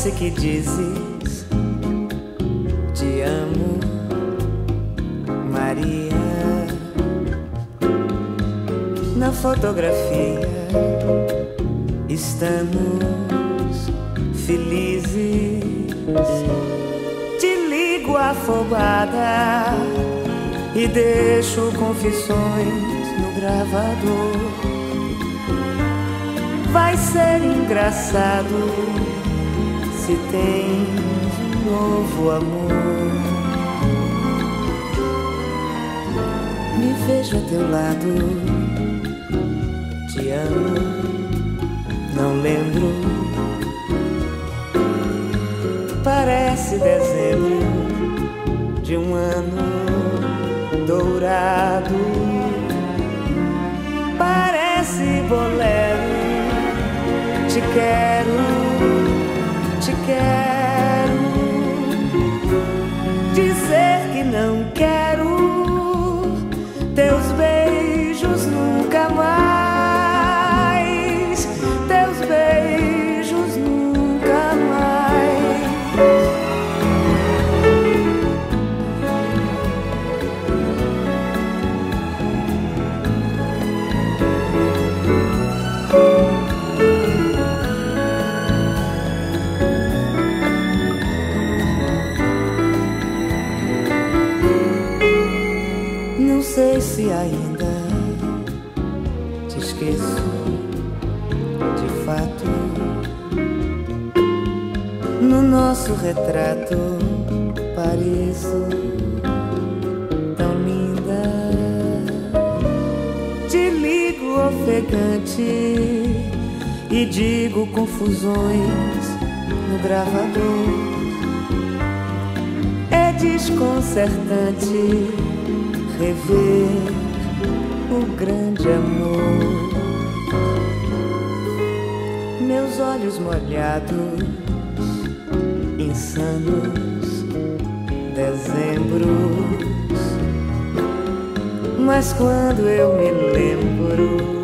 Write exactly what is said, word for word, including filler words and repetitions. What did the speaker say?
Parece que dizes te amo, Maria. Na fotografia estamos felizes. Te ligo afobada e deixo confissões no gravador. Vai ser engraçado se tens um novo amor. Me vejo a teu lado, te amo, não lembro. Parece dezembro de um ano dourado. Parece bolero. Te quero, te quero. Dizer que não quero teus beijos nunca mais. Teus beijos nunca mais. Não sei se ainda te esqueço de fato. No nosso retrato pareço tão linda. Te ligo ofegante e digo confusões no gravador. É desconcertante rever o grande amor. Meus olhos molhados, insanos dezembros. Mas quando eu me lembro